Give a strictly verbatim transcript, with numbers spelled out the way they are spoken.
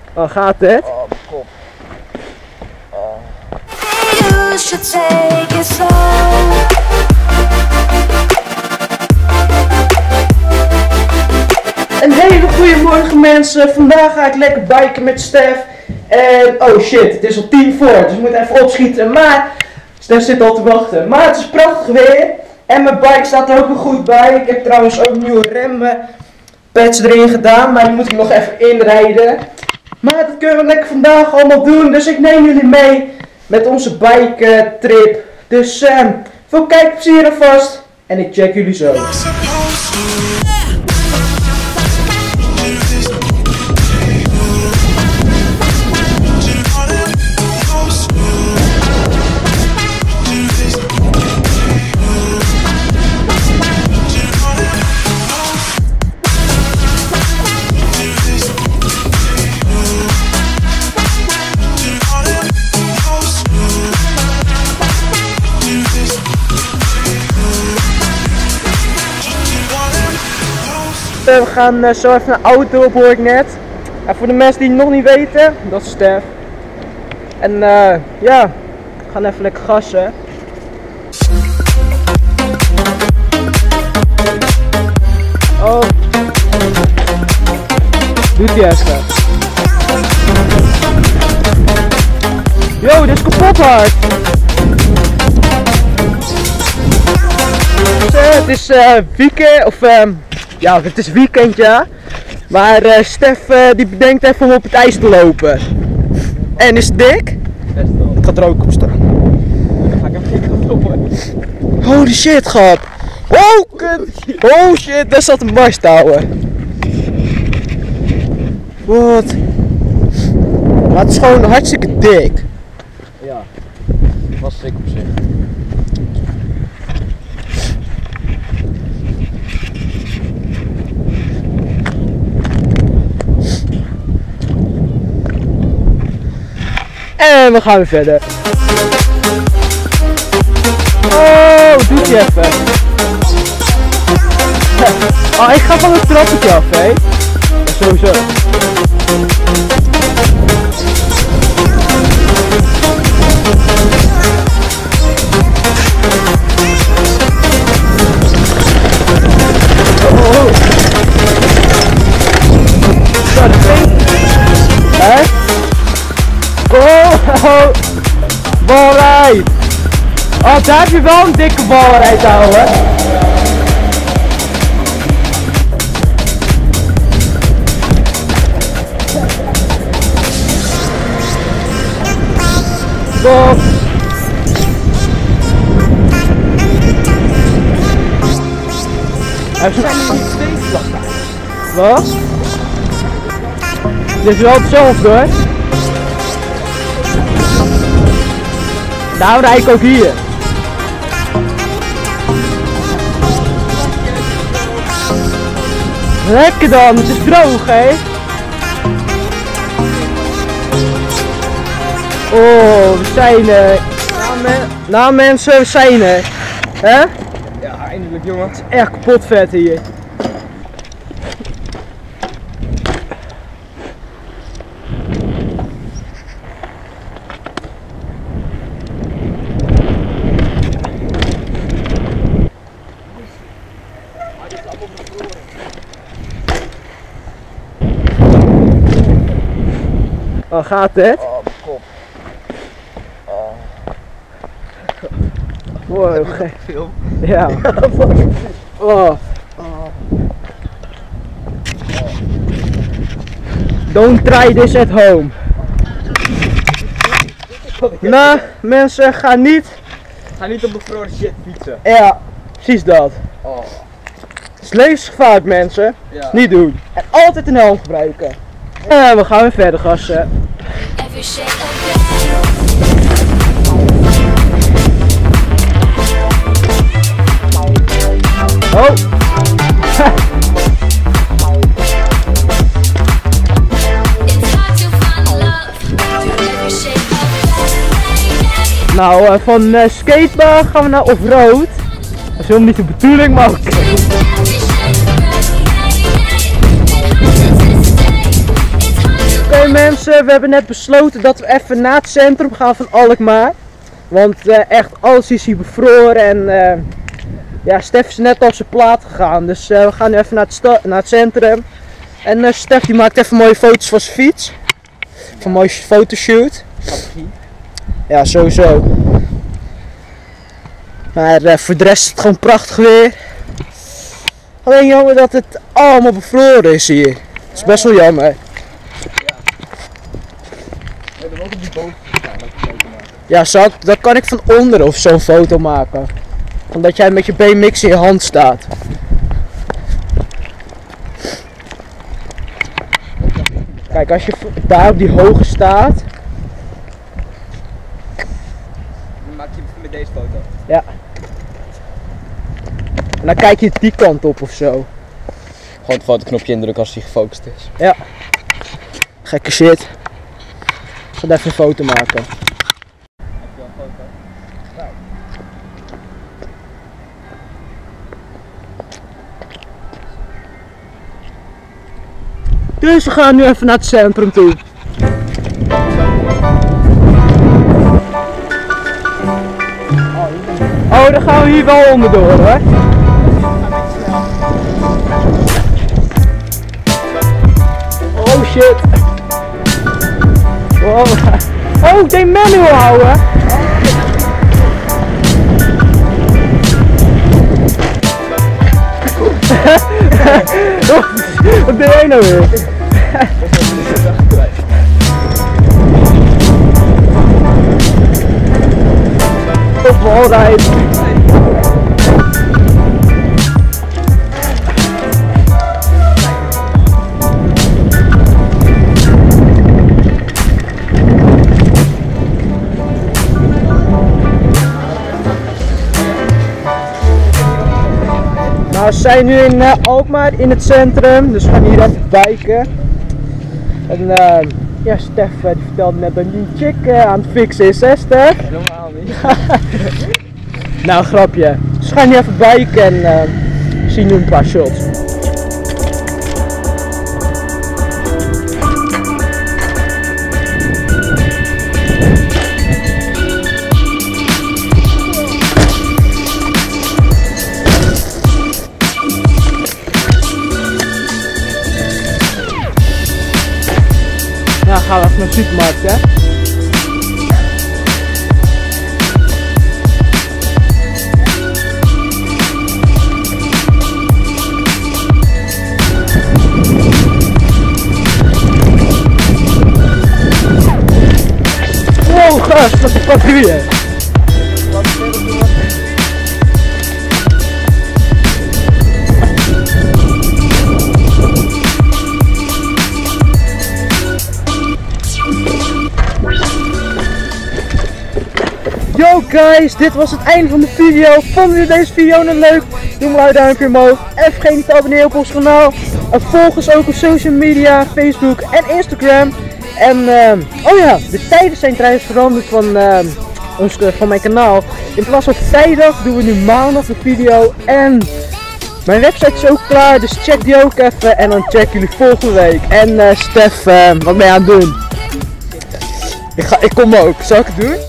Oh, gaat het? Oh, mijn kop. Oh. Een hele goede morgen mensen. Vandaag ga ik lekker biken met Stef. En oh shit, het is al tien voor, dus ik moet even opschieten. Maar Stef zit al te wachten. Maar het is prachtig weer. En mijn bike staat er ook nog goed bij. Ik heb trouwens ook nieuwe remmenpads erin gedaan. Maar die moet ik nog even inrijden. Maar dat kunnen we lekker vandaag allemaal doen. Dus ik neem jullie mee met onze bike trip. Dus uh, veel kijkplezier alvast. En ik check jullie zo. We gaan uh, zo even een auto op, hoor ik net. En voor de mensen die het nog niet weten, dat is Stef. En uh, ja, we gaan even lekker gassen. Oh. Doet hij even. Yo, dit is kapot hard. Dus, uh, het is uh, weekend, of uh, ja, het is weekend, ja. Maar uh, Stef uh, die bedenkt even om op het ijs te lopen. En is het dik? Best wel. Het gaat er ook op staan. Dan ga ik even kijken of het op. Holy shit, grap. Oh, kut. Oh shit, daar zat een barstouwen. Wat? Maar het is gewoon hartstikke dik. Ja, was sick op zich. En we gaan weer verder. Oh, doet hij even. Oh, ik ga van het trappetje af, hé. Ja, sowieso. Oh, oh, oh. Zo, dat ging. Hè? Oh, oh, balrijd! Oh, daar heb je wel een dikke balrijd, ouwe. Stop! Hij heeft zo'n twee slag. Wat? Dit is wel hetzelfde, hoor. Nou, rijd ik ook hier. Lekker dan, het is droog, hè? Oh, we zijn er. Nou, men nou mensen, we zijn er. Hè? Ja, eindelijk, jongen. Het is echt kapot vet hier. Oh, gaat het? Oh, mijn kop. Oh. Wow, gek. Film. Ja. Oh. Don't try this at home. Nou, mensen, gaan niet. Ga niet op bevroren shit fietsen. Ja, precies dat. Oh. Het is levensgevaarlijk, mensen. Ja. Niet doen. En altijd een helm gebruiken. En we gaan weer verder gassen. Oh. Nou, uh, van uh, skatebaan gaan we naar offroad. Dat is helemaal niet de bedoeling, maar oké. Okay. Oké okay, mensen. guys, uh, we hebben net besloten dat we even naar het centrum gaan van Alkmaar. Want uh, echt alles is hier bevroren en uh, ja, Stef is net op zijn plaat gegaan. Dus uh, we gaan nu even naar het, naar het centrum. En uh, Stef die maakt even mooie foto's van zijn fiets. Even een mooie fotoshoot. Ja, sowieso. Maar uh, voor de rest is het gewoon prachtig weer. Alleen jammer dat het allemaal bevroren is hier. Dat is best wel jammer. Ja, zo, dan kan ik van onder of zo'n foto maken. Omdat jij met je B M X in je hand staat. Kijk, als je daar op die hoge staat. Dan maak je met deze foto. Ja. En dan kijk je die kant op of zo. Gewoon het fotoknopje indrukken als hij gefocust is. Ja. Gekke shit. Ik ga even een foto maken. Dus we gaan nu even naar het centrum toe. Oh, dan gaan we hier wel onderdoor, hè? Oh shit. Wow. Oh, ik denk manual houden. Wat deed jij nou weer? Op walrijd. Nou, we zijn nu in uh, Alkmaar in het centrum, dus we gaan hier even biken. En uh, ja, Stef uh, die vertelde net dat die chick uh, aan het fixen is, hè Stef? Helemaal niet. Nou, grapje. Dus we gaan hier even biken en uh, zien nu een paar shots. Nou, gaan we even naar de supermarkt, hè? Wow, gast, wat, wat doe je? Yo guys, dit was het einde van de video. Vonden jullie deze video nou leuk? Doe maar een duimpje omhoog. En vergeet niet te abonneren op ons kanaal. En volg ons ook op social media, Facebook en Instagram. En uh, oh ja, de tijden zijn trouwens veranderd van, uh, ons, uh, van mijn kanaal. In plaats van vrijdag doen we nu maandag de video. En mijn website is ook klaar, dus check die ook even. En dan check jullie volgende week. En uh, Stef, uh, wat ben je aan het doen? Ik, ga, ik kom ook. Zal ik het doen?